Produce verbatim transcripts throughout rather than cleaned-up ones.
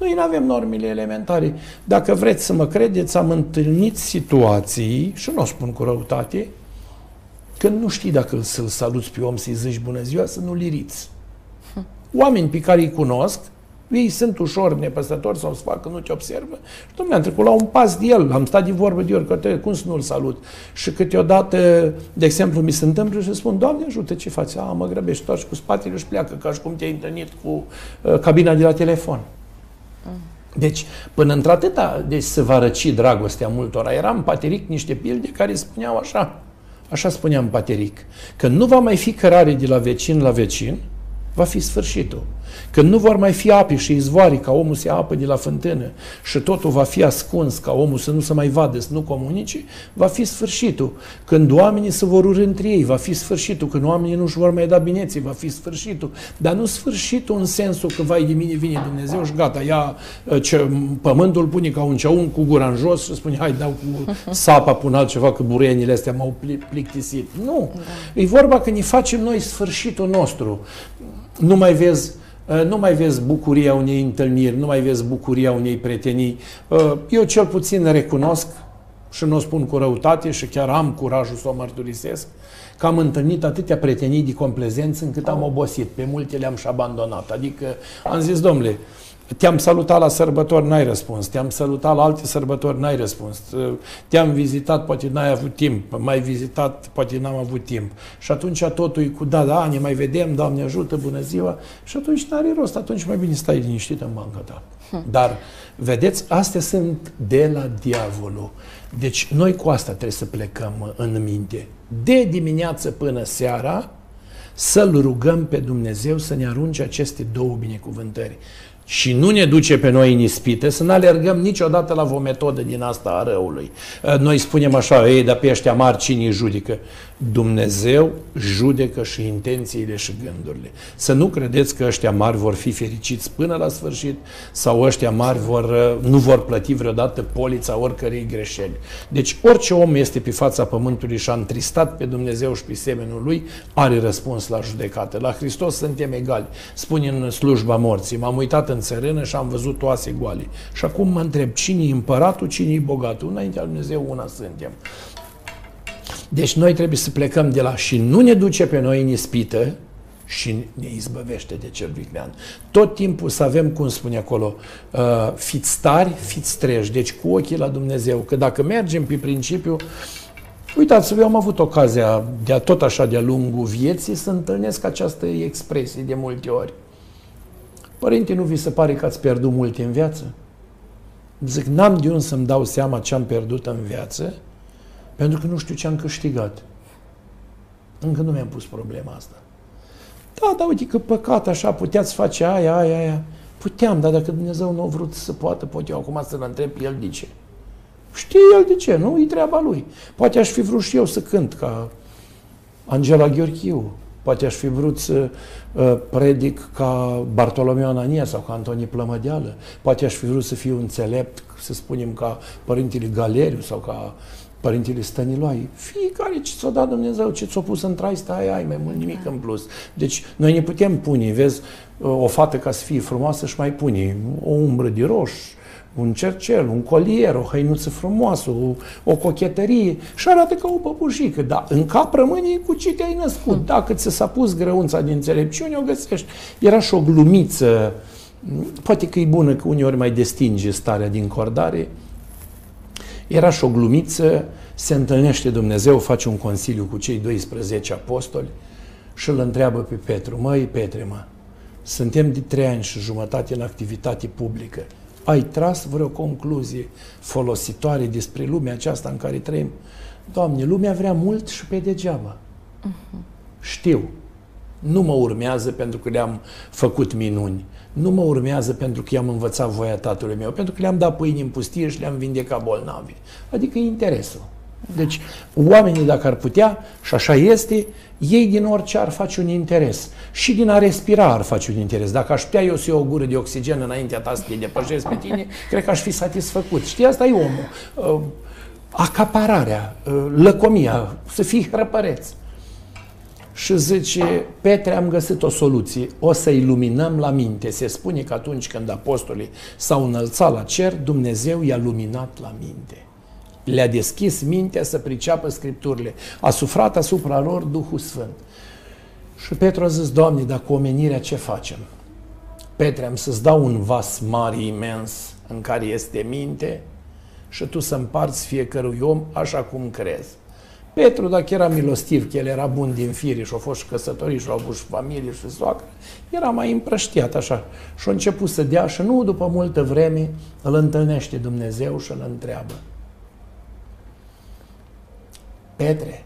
Noi nu avem normele elementare. Dacă vreți să mă credeți, am întâlnit situații, și nu o spun cu răutate, când nu știi dacă să-l saluți pe om, să-i zici bună ziua, să nu-l iriți. Oameni pe care îi cunosc, ei sunt ușor nepăsători sau să facă, nu te observă. Și domnule, am trecut la un pas de el, am stat de vorbă de ori, că cum să nu-l salut? Și câteodată, de exemplu, mi se întâmplă și spun, Doamne ajută, ce faci? A, mă grăbești, torci cu spatele și pleacă, ca și cum te-ai întâlnit cu uh, cabina de la telefon. Deci, până într-atâta, deci să va răci dragostea multora. Era în Pateric niște pilde care spuneau așa, așa spunea în Pateric, că nu va mai fi cărare de la vecin la vecin, va fi sfârșitul. Când nu vor mai fi ape și izvoare ca omul să ia apă de la fântână și totul va fi ascuns ca omul să nu se mai vadă, să nu comunice, va fi sfârșitul. Când oamenii se vor urâ între ei, va fi sfârșitul. Când oamenii nu își vor mai da bineții, va fi sfârșitul. Dar nu sfârșitul în sensul că vai de mine vine Dumnezeu și gata, ia ce, pământul pune ca un ceaun cu gura în jos și spune hai dau cu sapa, pun altceva că burenile astea m-au plictisit. Nu. Da. E vorba că ne facem noi sfârșitul nostru. Nu mai vezi Nu mai vezi bucuria unei întâlniri, nu mai vezi bucuria unei prietenii. Eu cel puțin recunosc, și nu o spun cu răutate, și chiar am curajul să o mărturisesc, că am întâlnit atâtea prietenii de complezență încât am obosit. Pe multe le-am și abandonat. Adică am zis, domnule, te-am salutat la sărbători, n-ai răspuns. Te-am salutat la alte sărbători, n-ai răspuns. Te-am vizitat, poate n-ai avut timp. M-ai vizitat, poate n-am avut timp. Și atunci totul e cu da, da, ne mai vedem, Doamne ajută, bună ziua. Și atunci n-are rost. Atunci mai bine stai liniștit în banca ta. Hm. Dar, vedeți, astea sunt de la diavolul. Deci noi cu asta trebuie să plecăm în minte. De dimineață până seara să-L rugăm pe Dumnezeu să ne arunce aceste două binecuvântări. Și nu ne duce pe noi în ispite, să nu alergăm niciodată la o metodă din asta a răului. Noi spunem așa, ei, dar pe ăștia mari cine îi judecă? Dumnezeu judecă și intențiile și gândurile. Să nu credeți că ăștia mari vor fi fericiți până la sfârșit sau ăștia mari vor, nu vor plăti vreodată polița oricărei greșeli. Deci orice om este pe fața pământului și a întristat pe Dumnezeu și pe semenul lui, are răspuns la judecată. La Hristos suntem egali. Spune în slujba morții, m-am uitat în țărână și am văzut oase goale. Și acum mă întreb, cine e împăratul, cine e bogatul? Înaintea lui Dumnezeu una suntem. Deci noi trebuie să plecăm de la și nu ne duce pe noi în ispită și ne izbăvește de cel viclean. Tot timpul să avem, cum spune acolo, uh, fiți tari, fiți treji, deci cu ochii la Dumnezeu. Că dacă mergem pe principiu, uitați-vă, eu am avut ocazia de tot așa de-a lungul vieții să întâlnesc această expresie de multe ori. Părinte, nu vi se pare că ați pierdut multe în viață? Zic, n-am de unde să-mi dau seama ce am pierdut în viață, pentru că nu știu ce am câștigat. Încă nu mi-am pus problema asta. Da, dar uite că păcat așa, puteați face aia, aia, aia. Puteam, dar dacă Dumnezeu nu a vrut să poată, pot eu acum să-L întreb pe El de ce. Știe El de ce, nu? E treaba Lui. Poate aș fi vrut și eu să cânt ca Angela Gheorghiu. Poate aș fi vrut să uh, predic ca Bartolomeu Anania sau ca Antonie Plămădeală. Poate aș fi vrut să fiu înțelept, să spunem, ca Părintele Galeriu sau ca Părintele Stăniloae. Fiecare ce ți-o dat Dumnezeu, ce ți-o pus în trai, stai, ai mai mult nimic în plus. Deci noi ne putem pune, vezi, o fată ca să fie frumoasă și mai pune o umbră de roș, un cercel, un colier, o hăinuță frumoasă, o, o cochetărie și arată ca o păpușică. Dar în cap rămâne cu ce te-ai născut. Dacă ți s-a pus grăunța din înțelepciune, o găsești. Era și o glumiță, poate că e bună că uneori mai destinge starea din cordare. Era și o glumiță, se întâlnește Dumnezeu, face un consiliu cu cei doisprezece apostoli și îl întreabă pe Petru, măi Petre, mă, suntem de trei ani și jumătate în activitate publică. Ai tras vreo concluzie folositoare despre lumea aceasta în care trăim? Doamne, lumea vrea mult și pe degeaba. Uh-huh. Știu. Nu mă urmează pentru că le-am făcut minuni. Nu mă urmează pentru că i-am învățat voia tatălui meu, pentru că le-am dat pâini în pustie și le-am vindecat bolnavi. Adică interesul. Deci, oamenii, dacă ar putea, și așa este, ei din orice ar face un interes. Și din a respira ar face un interes. Dacă aș putea eu să iau o gură de oxigen înaintea ta să te depășesc pe tine, cred că aș fi satisfăcut. Știi, asta e omul. Acapararea, lăcomia, să fii hrăpăreț. Și zice, Petre, am găsit o soluție, o să iluminăm la minte. Se spune că atunci când apostolii s-au înălțat la cer, Dumnezeu i-a luminat la minte. Le-a deschis mintea să priceapă Scripturile. A suflat asupra lor Duhul Sfânt. Și Petru a zis, Doamne, dar cu omenirea ce facem? Petre, am să-ți dau un vas mare, imens, în care este minte și tu să împarți fiecărui om așa cum crezi. Petru, dacă era milostiv, că el era bun din fire și a fost și căsătorit și a avut și familie și soacră, era mai împrăștiat așa. Și a început să dea și nu după multă vreme îl întâlnește Dumnezeu și îl întreabă. Petre,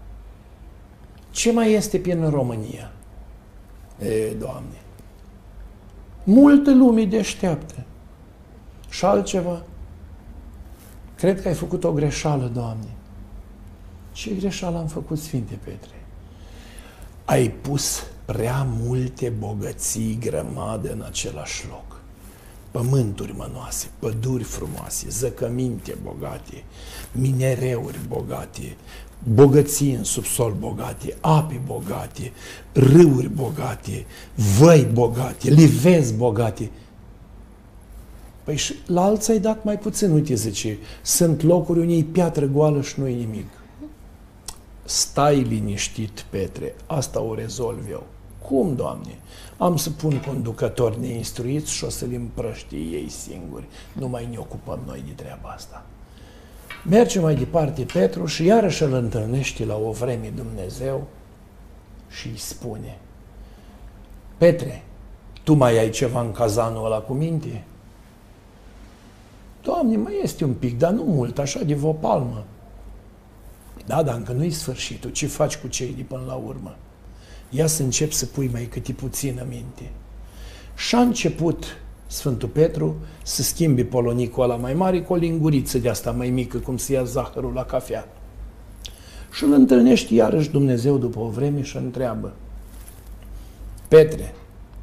ce mai este prin România? E, Doamne, multă lume deșteaptă. Și altceva? Cred că ai făcut o greșeală, Doamne. Ce greșeală am făcut, Sfinte Petre? Ai pus prea multe bogății grămadă în același loc. Pământuri mănoase, păduri frumoase, zăcăminte bogate, minereuri bogate, bogății în subsol bogate, ape bogate, râuri bogate, văi bogate, livezi bogate. Păi și la alții ai dat mai puțin. Uite, zice, sunt locuri unde e piatră goală și nu e nimic. Stai liniștit, Petre, asta o rezolv eu. Cum, Doamne? Am să pun conducători neinstruiți și o să-l împrăștie ei singuri. Nu mai ne ocupăm noi de treaba asta. Merge mai departe Petru și iarăși îl întâlnește la o vreme Dumnezeu și îi spune: Petre, tu mai ai ceva în cazanul ăla cu minte? Doamne, mai este un pic, dar nu mult, așa de o palmă. Da, dar încă nu-i sfârșitul. Ce faci cu cei de până la urmă? Ia să încep să pui mai câte puțină minte. Și a început Sfântul Petru să schimbi polonicul ăla mai mare cu o linguriță de asta mai mică, cum se ia zahărul la cafea. Și îl întâlnește iarăși Dumnezeu după o vreme și întreabă: Petre,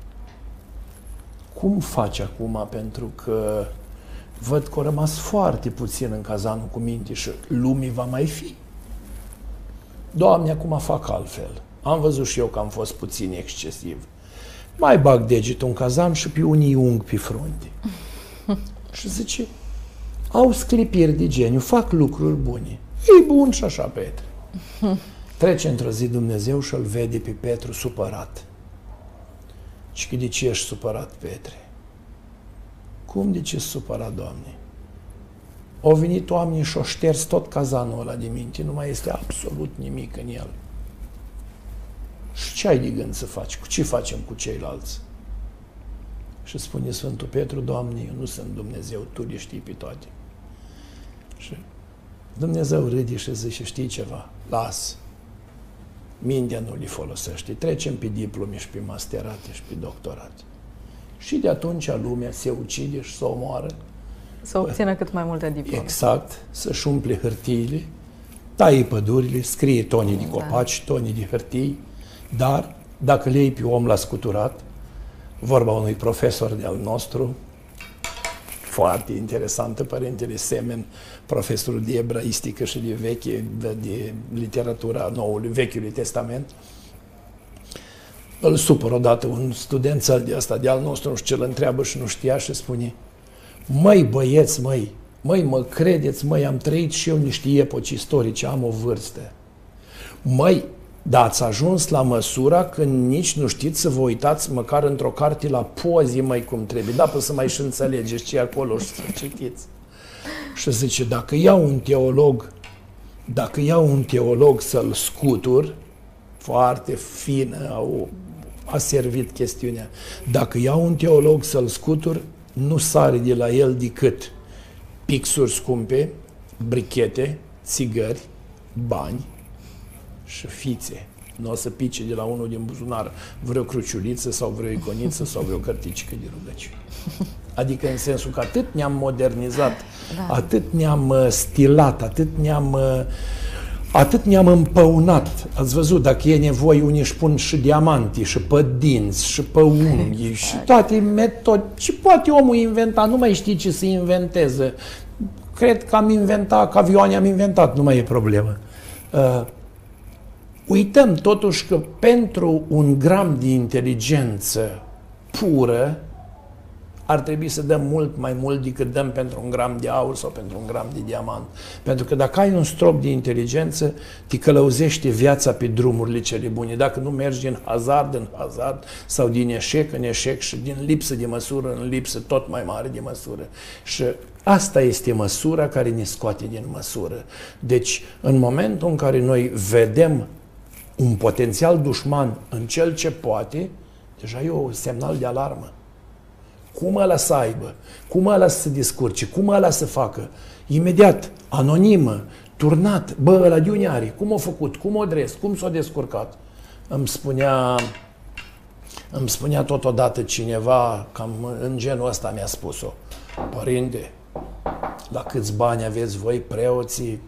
cum faci acum, pentru că văd că a rămas foarte puțin în cazanul cu minte și lumii va mai fi? Doamne, acum fac altfel. Am văzut și eu că am fost puțin excesiv. Mai bag degetul în cazan și pe unii ung pe frunte. Și zice, au sclipiri de geniu, fac lucruri bune. E bun și așa, Petre. Trece într-o zi Dumnezeu și îl vede pe Petru supărat. Și că de ce ești supărat, Petre? Cum de ce supărat, Doamne? Au venit oamenii și-o șters tot cazanul ăla de minte, nu mai este absolut nimic în el. Și ce ai de gând să faci? Cu ce facem cu ceilalți? Și spune Sfântul Petru, Doamne, eu nu sunt Dumnezeu, Tu le știi pe toate. Și Dumnezeu râde și zice, știi ceva? Las. Mintea nu le folosește. Trecem pe diplome și pe masterate și pe doctorate. Și de atunci lumea se ucide și se omoară. Să obțină cât mai multe diplome. Exact. Să-și umple hârtiile, taie pădurile, scrie tonii de copaci, da. tonii de hârtii, dar dacă le iei pe om la scuturat, vorba unui profesor de-al nostru, foarte interesantă, părintele Semen, profesorul de ebraistică și de veche, de, de literatura noului, Vechiului Testament, îl supără odată un student de asta de-al nostru, nu știu ce, îl întreabă și nu știa și spune: măi băieți, măi, măi, mă credeți, măi, am trăit și eu niște epoci istorice, am o vârstă. Măi, dar ați ajuns la măsura când nici nu știți să vă uitați măcar într-o carte la poze, măi, cum trebuie. Da, până să mai și înțelegeți ce e acolo și să citiți. Și zice, dacă iau un teolog, dacă iau un teolog să-l scutur, foarte fină, au, a servit chestiunea, dacă iau un teolog să-l scutur, nu sare de la el decât pixuri scumpe, brichete, țigări, bani și fițe. Nu o să pice de la unul din buzunar vreo cruciuliță sau vreo iconiță sau vreo cărticică de rugăciune. Adică în sensul că atât ne-am modernizat, da. atât ne-am stilat, atât ne-am atât ne-am împăunat. Ați văzut, dacă e nevoie, unii își pun și diamanti, și pe dinți, și pe unghi, exact. și toate metode. Și poate omul inventa, nu mai știi ce să inventeze. Cred că am inventat, că avioane am inventat, nu mai e problemă. Uh, Uităm totuși că pentru un gram de inteligență pură ar trebui să dăm mult mai mult decât dăm pentru un gram de aur sau pentru un gram de diamant. Pentru că dacă ai un strop de inteligență, te călăuzește viața pe drumurile cele bune. Dacă nu mergi din hazard în hazard sau din eșec în eșec și din lipsă de măsură în lipsă tot mai mare de măsură. Și asta este măsura care ne scoate din măsură. Deci, în momentul în care noi vedem un potențial dușman în cel ce poate, deja e un semnal de alarmă. Cum ăla să aibă? Cum ăla să se descurce? Cum ăla să facă? Imediat, anonimă, turnat, bă, ăla de unde are? Cum a făcut? Cum o dres? Cum s-a descurcat? Îmi spunea, îmi spunea totodată cineva, cam în genul ăsta mi-a spus-o. Părinte, la câți bani aveți voi, preoții?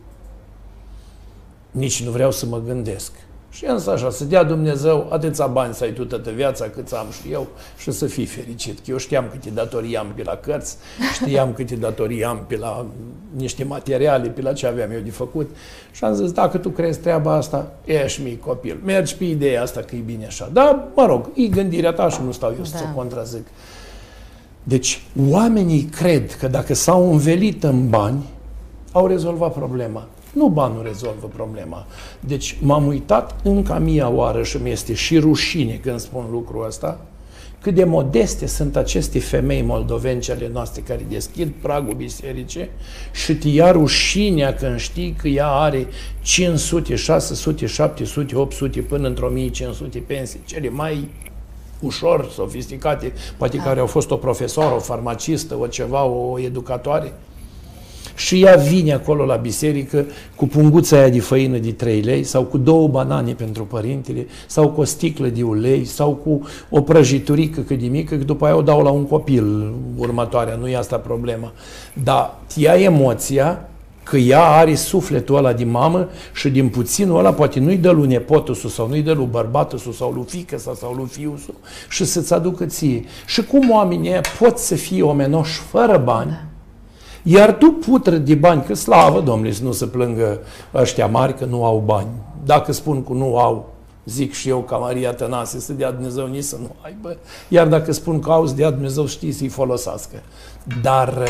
Nici nu vreau să mă gândesc. Și însă așa, să dea Dumnezeu atâția bani să ai tu toată viața cât am și eu și să fii fericit. Că eu știam câte datorii am pe la cărți, știam câte datorii am pe la niște materiale, pe la ce aveam eu de făcut. Și am zis, dacă tu crezi treaba asta, ești mic copil, mergi pe ideea asta că e bine așa. Dar, mă rog, e gândirea ta și nu stau eu să Da. o contrazic. Deci, oamenii cred că dacă s-au învelit în bani, au rezolvat problema. Nu banul rezolvă problema. Deci m-am uitat încă a mia oară și mi-este și rușine când spun lucrul ăsta, cât de modeste sunt aceste femei moldoveni ale noastre care deschid pragul bisericii și te ia rușinea când știi că ea are cinci sute, șase sute, șapte sute, opt sute până într-o mie cinci sute pensii, cele mai ușor, sofisticate, poate care au fost o profesoară, o farmacistă, o ceva, o educatoare. Și ea vine acolo la biserică cu punguța aia de făină de trei lei sau cu două banane pentru părintele sau cu o sticlă de ulei sau cu o prăjiturică cât de mică, că după aia o dau la un copil următoarea, nu e asta problema. Dar ia emoția că ea are sufletul ăla de mamă și din puținul ăla poate nu-i dă lui nepotul sau nu-i dă lui bărbatul sau lui fiică sau lui fiul și să-ți aducă ție. Și cum oamenii ăia pot să fie omenoși fără bani, iar tu, putră de bani, că slavă, Domnule, să nu se plângă ăștia mari că nu au bani. Dacă spun că nu au, zic și eu ca Maria Tănase, să dea Dumnezeu nici să nu aibă. Iar dacă spun că au, să dea Dumnezeu, știi, să-i folosească. Dar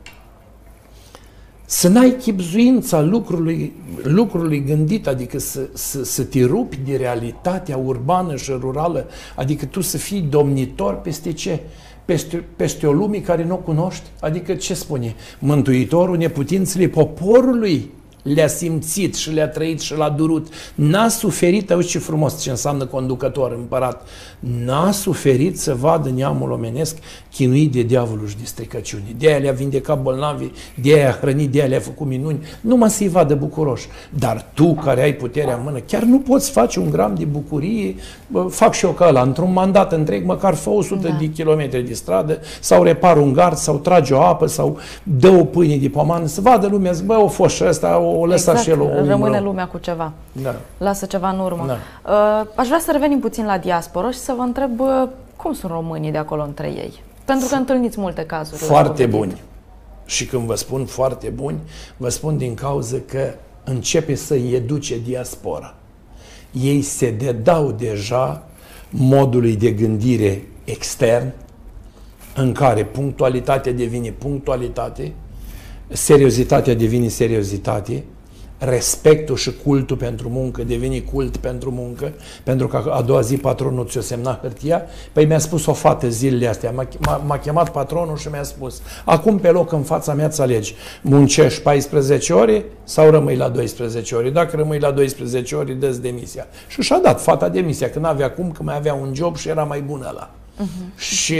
să n-ai chibzuința lucrului, lucrului gândit, adică să, să, să te rupi de realitatea urbană și rurală, adică tu să fii domnitor peste ce? Peste, peste o lume care nu o cunoști? Adică ce spune? Mântuitorul neputințele poporului le-a simțit și le-a trăit și l-a durut. N-a suferit, auzi ce frumos ce înseamnă conducător, împărat, n-a suferit să vadă neamul omenesc chinuit de diavolul și de stricăciune. De-aia le-a vindecat bolnavii, de-aia a hrănit, de-aia le-a făcut minuni, numai să-i vadă bucuroși. Dar tu, care ai puterea în mână, chiar nu poți face un gram de bucurie, bă, fac și eu ca ăla, într-un mandat întreg, măcar fă o sută da. de kilometri de stradă, sau repar un gard, sau trage o apă, sau dă o pâine de pomană, să vadă lumea, zic, bă, o fost și ăsta, o lăsa exact, și el, o rămâne lumea cu ceva. Da. Lasă ceva în urmă. Da. Uh, aș vrea să revenim puțin la diasporă și să vă întreb uh, cum sunt românii de acolo între ei. Pentru că întâlniți multe cazuri. Foarte buni. Și când vă spun foarte buni, vă spun din cauza că începe să-i educe diaspora. Ei se dedau deja modului de gândire extern, în care punctualitatea devine punctualitate, seriozitatea devine seriozitate, respectul și cultul pentru muncă devine cult pentru muncă, pentru că a doua zi patronul ți-o semna hârtia. Păi mi-a spus o fată zilele astea, m-a chemat patronul și mi-a spus, acum pe loc în fața mea ți alegi, muncești paisprezece ore sau rămâi la doisprezece ore? Dacă rămâi la doisprezece ore, dă-ți demisia. Și și-a dat fata demisia, că n-avea cum, că mai avea un job și era mai bun ăla. Uh-huh. Și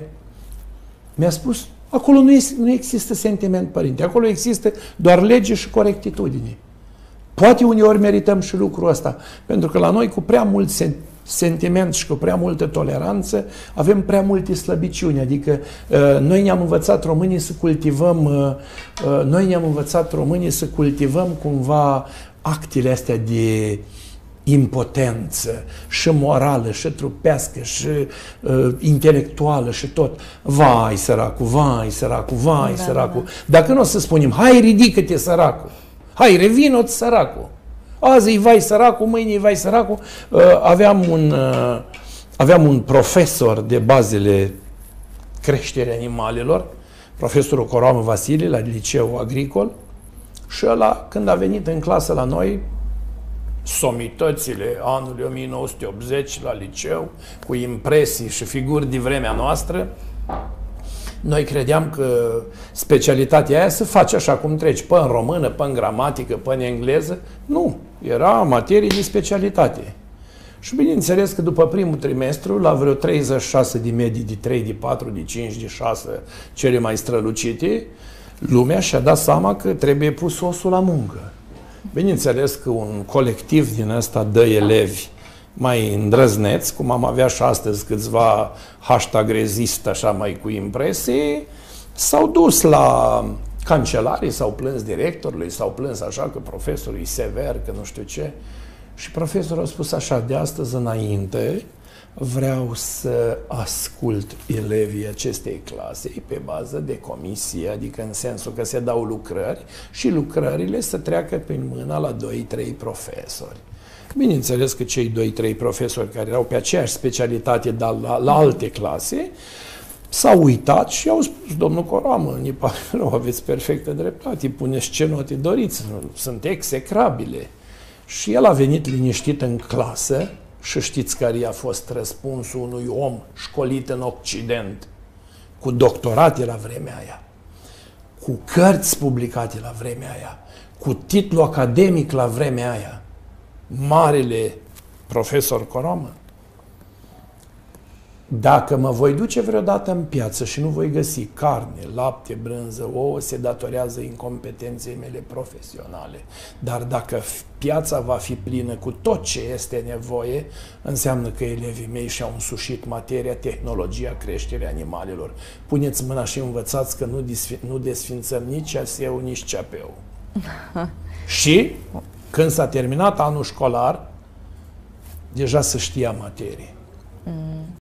mi-a spus, acolo nu, este, nu există sentiment, părinte, acolo există doar lege și corectitudine. Poate uneori merităm și lucrul ăsta, pentru că la noi cu prea mult sen sentiment și cu prea multă toleranță avem prea multe slăbiciuni, adică uh, noi ne-am învățat românii să cultivăm uh, uh, noi ne-am învățat românii să cultivăm cumva actele astea de impotență și morală, și trupească, și uh, intelectuală, și tot. Vai, săracul, vai, săracul, vai, da, săracul. Da. Dacă nu o să spunem, hai, ridică-te, săracul. Hai, revino-ți, săracul. Azi îi vai săracul, mâine îi vai săracul. Aveam un, aveam un profesor de bazele creșterii animalelor, profesorul Coroamă Vasile, la liceu agricol, și ăla, când a venit în clasă la noi, somitățile anului o mie nouă sute optzeci la liceu, cu impresii și figuri de vremea noastră, noi credeam că specialitatea aia se face așa cum treci, pe în română, pe în gramatică, pe în engleză. Nu, era materie de specialitate. Și bineînțeles că după primul trimestru, la vreo treizeci și șase de medii de trei, de patru, de cinci, de șase, cele mai strălucite, lumea și-a dat seama că trebuie pus osul la muncă. Bineînțeles că un colectiv din ăsta de elevi mai îndrăzneți, cum am avea și astăzi câțiva hashtag rezist, așa mai cu impresii, s-au dus la cancelarii, s-au plâns directorului, s-au plâns așa că profesorul e sever, că nu știu ce. Și profesorul a spus așa: de astăzi înainte vreau să ascult elevii acestei clase pe bază de comisie, adică în sensul că se dau lucrări și lucrările să treacă prin mâna la doi trei profesori. Bineînțeles că cei doi trei profesori care erau pe aceeași specialitate, dar la, la alte clase, s-au uitat și au spus: domnul Coroamă, ne pare rău, aveți perfectă dreptate, puneți ce note doriți, sunt execrabile. Și el a venit liniștit în clasă și știți care i-a fost răspunsul unui om școlit în Occident, cu doctorate la vremea aia, cu cărți publicate la vremea aia, cu titlu academic la vremea aia, marele profesor Coroamă: dacă mă voi duce vreodată în piață și nu voi găsi carne, lapte, brânză, ouă, se datorează incompetenței mele profesionale. Dar dacă piața va fi plină cu tot ce este nevoie, înseamnă că elevii mei și-au însușit materia, tehnologia creșterii animalelor. Puneți mâna și învățați că nu, nu desfințăm nici A S E-ul, nici C A P-ul. Și când s-a terminat anul școlar, deja se știa materie. Mm.